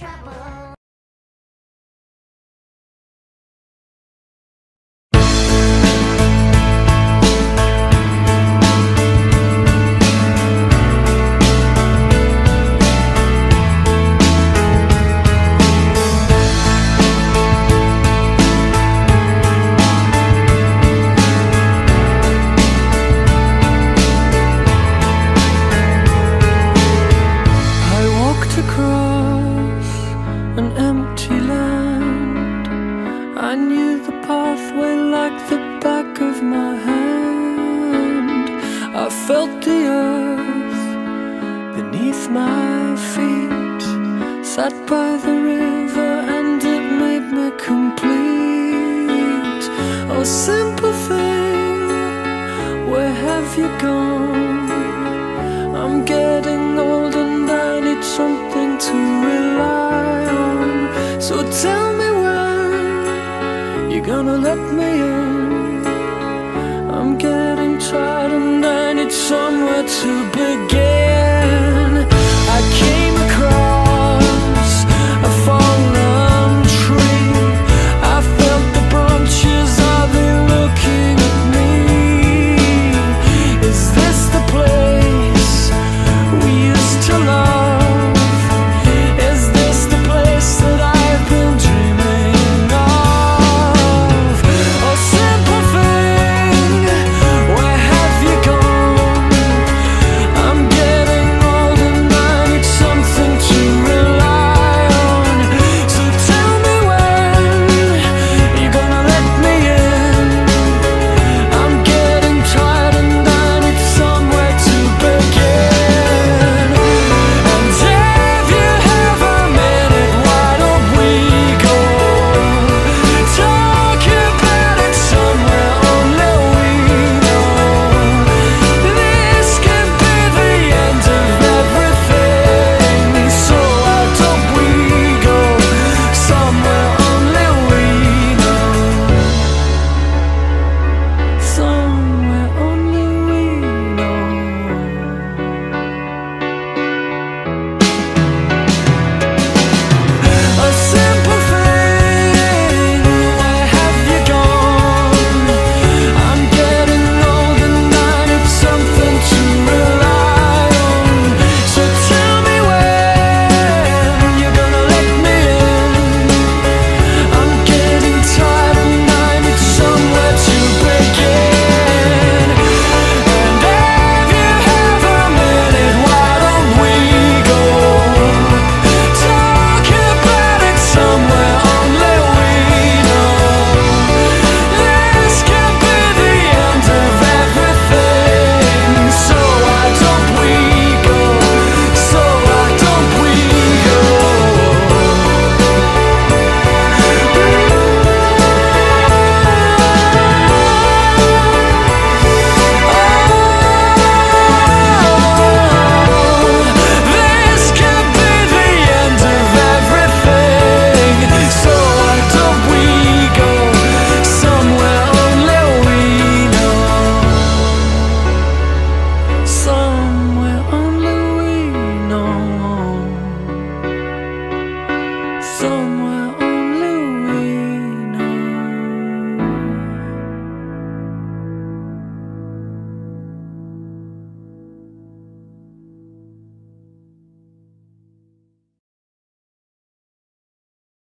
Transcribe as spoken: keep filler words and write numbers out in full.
trouble. I knew the pathway like the back of my hand. I felt the earth beneath my feet, sat by the river and it made me complete. Oh, simple thing, where have you gone? I'm getting old and I need something to rely on. So tell me you're gonna let me in. I'm getting tired and I need somewhere to begin. I came across a fallen tree. I felt the branches, are they looking at me? Is this the place we used to love? Is this the place that I've been dreaming? So